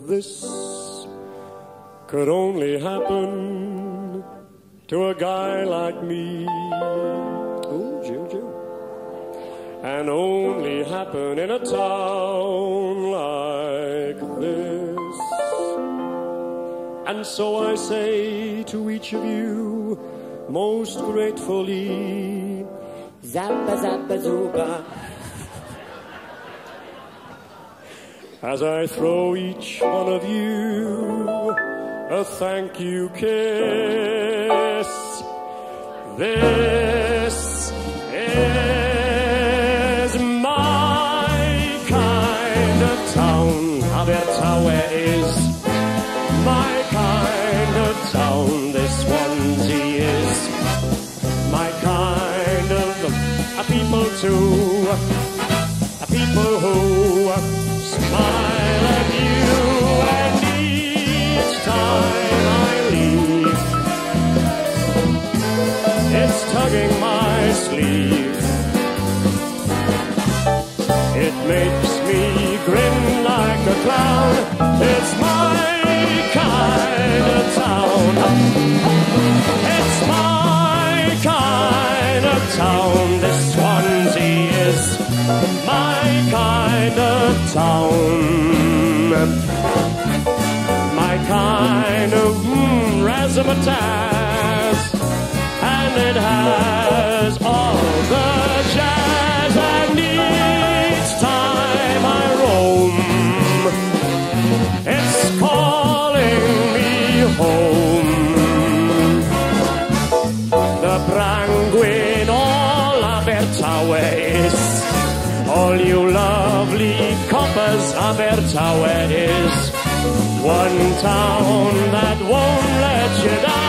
this could only happen to a guy like me. Oh, Juju. And only happen in a town like this. And so I say to each of you, most gratefully, Zappa Zappa Zuba. As I throw each one of you a thank you kiss. This is my kind of town. Abertawe is my kind of town. This Swansea is my kind of a people too. A people who smile at you, and each time I leave, it's tugging my sleeve. It makes me grin like a clown. It's my kind of town. It's my kind of town. This Swansea is my kind of town. My kind of razzmatazz. And it has all the jazz. And each time I roam, it's calling me home. The Brangwyn all Abertawe is. All you lovely coppers, Abertawe is one town that won't let you down.